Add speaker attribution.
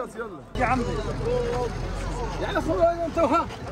Speaker 1: خلاص يلا يا عمي يعني اخويا انت وها